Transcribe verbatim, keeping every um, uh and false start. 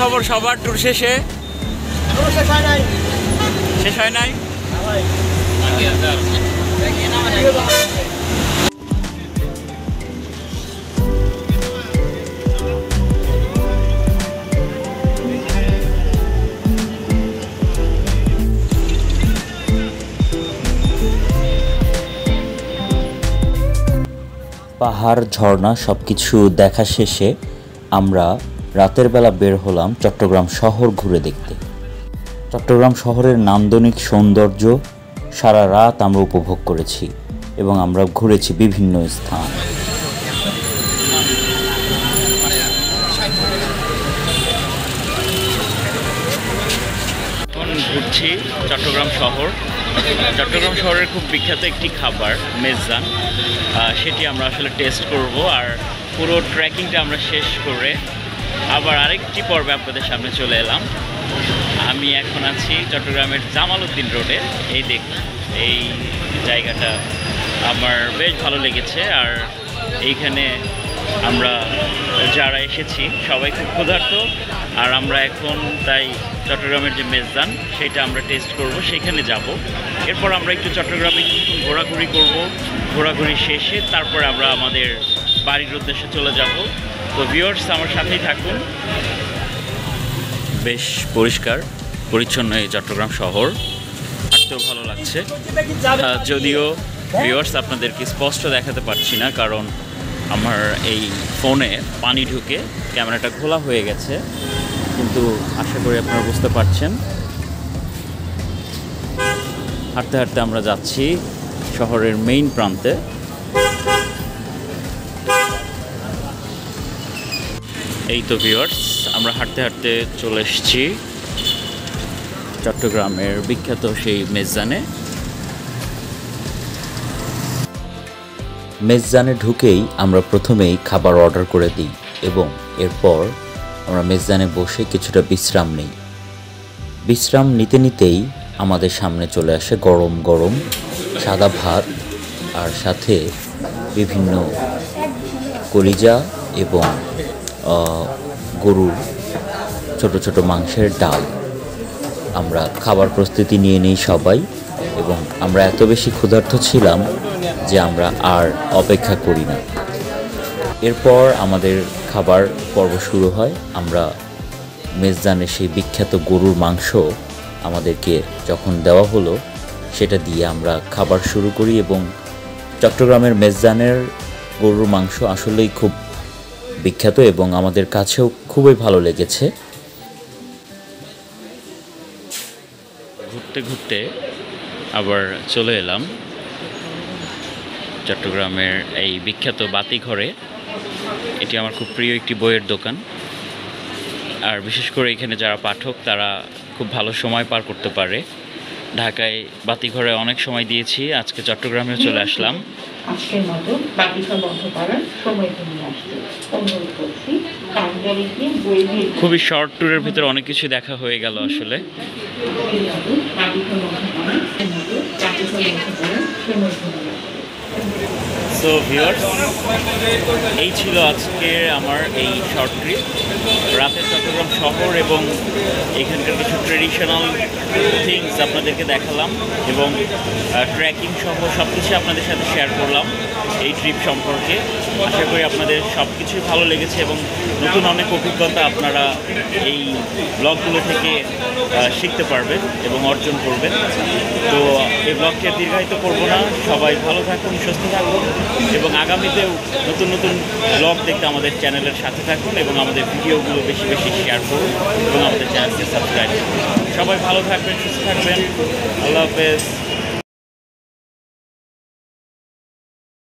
খবর সবার ট্যুর শেষে? শেষ হয় নাই শেষ হয় নাই পাহাড় ঝর্ণা সব কিছু দেখা শেষে আমরা রাতের বেলা বের হলাম চট্টগ্রাম শহর ঘুরে দেখতে। চট্টগ্রাম শহরের নান্দনিক সৌন্দর্য সারা রাত আমরা উপভোগ করেছি এবং আমরা ঘুরেছি বিভিন্ন স্থান। এখন ঘুরছি চট্টগ্রাম শহর। চট্টগ্রাম শহরের খুব বিখ্যাত একটি খাবার মেজবান, সেটি আমরা আসলে টেস্ট করব। আর পুরো ট্রেকিংটা আমরা শেষ করে আবার আরেকটি পর্বে আপনাদের সামনে চলে এলাম। আমি এখন আছি চট্টগ্রামের জামাল উদ্দিন রোডে। এই দেখ, এই জায়গাটা আমার বেশ ভালো লেগেছে। আর এইখানে আমরা যারা এসেছি সবাই খুব ক্ষুধার্ত, আর আমরা এখন তাই চট্টগ্রামের যে মেজবান সেটা আমরা টেস্ট করব, সেখানে যাব। এরপর আমরা একটু চট্টগ্রামে কিছুক্ষণ ঘোরাঘুরি করব। ঘোরাঘুরি শেষে তারপর আমরা আমাদের বাড়ির উদ্দেশ্যে চলে যাব। তো ভিউয়ার্স, আমার সাথেই থাকুন। বেশ পরিষ্কার পরিচ্ছন্ন এই চট্টগ্রাম শহর, হাঁটতেও ভালো লাগছে। যদিও ভিউয়ার্স আপনাদেরকে স্পষ্ট দেখাতে পারছি না, কারণ আমার এই ফোনে পানি ঢুকে ক্যামেরাটা খোলা হয়ে গেছে, কিন্তু আশা করি আপনারা বুঝতে পারছেন। হাঁটতে হাঁটতে আমরা যাচ্ছি শহরের মেইন প্রান্তে। এই তো ভিউয়ার্স, আমরা হাঁটতে হাঁটতে চলে এসেছি চট্টগ্রামের বিখ্যাত সেই মেজবানে। মেজবানে ঢুকেই আমরা প্রথমেই খাবার অর্ডার করে দিই এবং এরপর আমরা মেজবানে বসে কিছুটা বিশ্রাম নিই। বিশ্রাম নিতে নিতেই আমাদের সামনে চলে আসে গরম গরম সাদা ভাত, আর সাথে বিভিন্ন কলিজা এবং গরুর ছোট ছোট মাংসের ডাল। আমরা খাবার প্রস্তুতি নিয়ে নিই সবাই, এবং আমরা এত বেশি ক্ষুধার্ত ছিলাম যে আমরা আর অপেক্ষা করি না। এরপর আমাদের খাবার পর্ব শুরু হয়। আমরা মেজবানের সেই বিখ্যাত গরুর মাংস আমাদেরকে যখন দেওয়া হলো, সেটা দিয়ে আমরা খাবার শুরু করি। এবং চট্টগ্রামের মেজবানের গরুর মাংস আসলেই খুব বিখ্যাত এবং আমাদের কাছেও খুবই ভালো লেগেছে। ঘুরতে ঘুরতে আবার চলে এলাম চট্টগ্রামের এই বিখ্যাত বাতিঘরে। এটি আমার খুব প্রিয় একটি বইয়ের দোকান, আর বিশেষ করে এখানে যারা পাঠক তারা খুব ভালো সময় পার করতে পারে। ঢাকায় বাতিঘরে অনেক সময় দিয়েছি, আজকে চট্টগ্রামেও চলে আসলাম। আজকের মতো বাতিঘর বন্ধ করার সময় নিয়ে আসছে অনুরোধ করছি। খুবই শর্ট ট্যুরের ভিতরে অনেক কিছু দেখা হয়ে গেল আসলে। সো ভিউয়ার্স, এই ছিল আজকে আমার এই শর্ট ট্রিপ। রাতের চট্টগ্রাম শহর এবং এখানকার কিছু ট্রেডিশনাল থিংস আপনাদেরকে দেখালাম, এবং ট্রেকিং সহ সব কিছু আপনাদের সাথে শেয়ার করলাম এই ট্রিপ সম্পর্কে। আশা করি আপনাদের সব কিছুই ভালো লেগেছে এবং নতুন অনেক অভিজ্ঞতা আপনারা এই ব্লগগুলো থেকে শিখতে পারবেন এবং অর্জন করবেন। তো এই ব্লগটি দীর্ঘায়িত করব না। সবাই ভালো থাকুন, সুস্থ থাকুন, এবং আগামীতেও নতুন নতুন ব্লগ দেখতে আমাদের চ্যানেলের সাথে থাকুন এবং আমাদের ভিডিওগুলো বেশি বেশি শেয়ার করুন এবং আমাদের চ্যানেলকে সাবস্ক্রাইব করুন। সবাই ভালো থাকবেন, সুস্থ থাকবেন। আল্লাহ হাফেজ।